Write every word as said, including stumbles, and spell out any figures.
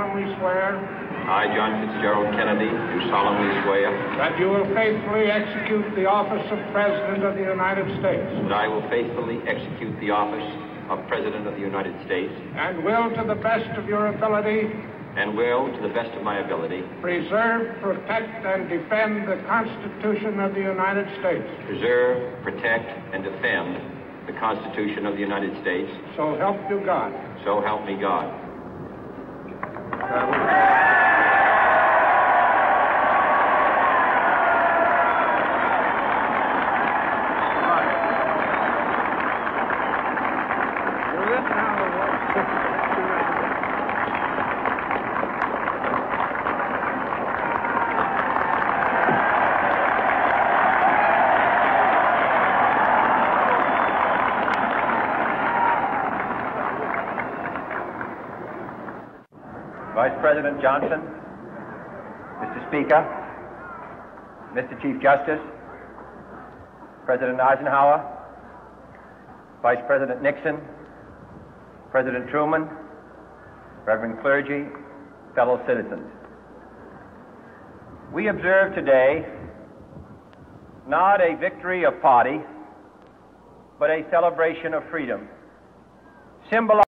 solemnly swear I, John Fitzgerald Kennedy, do solemnly swear that you will faithfully execute the office of President of the United States that I will faithfully execute the office of President of the United States and will, to the best of your ability, and will, to the best of my ability, preserve, protect, and defend the Constitution of the United States. preserve, protect, and defend the Constitution of the United States. So help you God. So help me God. Vice President Johnson, Mister Speaker, Mister Chief Justice, President Eisenhower, Vice President Nixon, President Truman, Reverend clergy, fellow citizens. We observe today not a victory of party, but a celebration of freedom, symbolized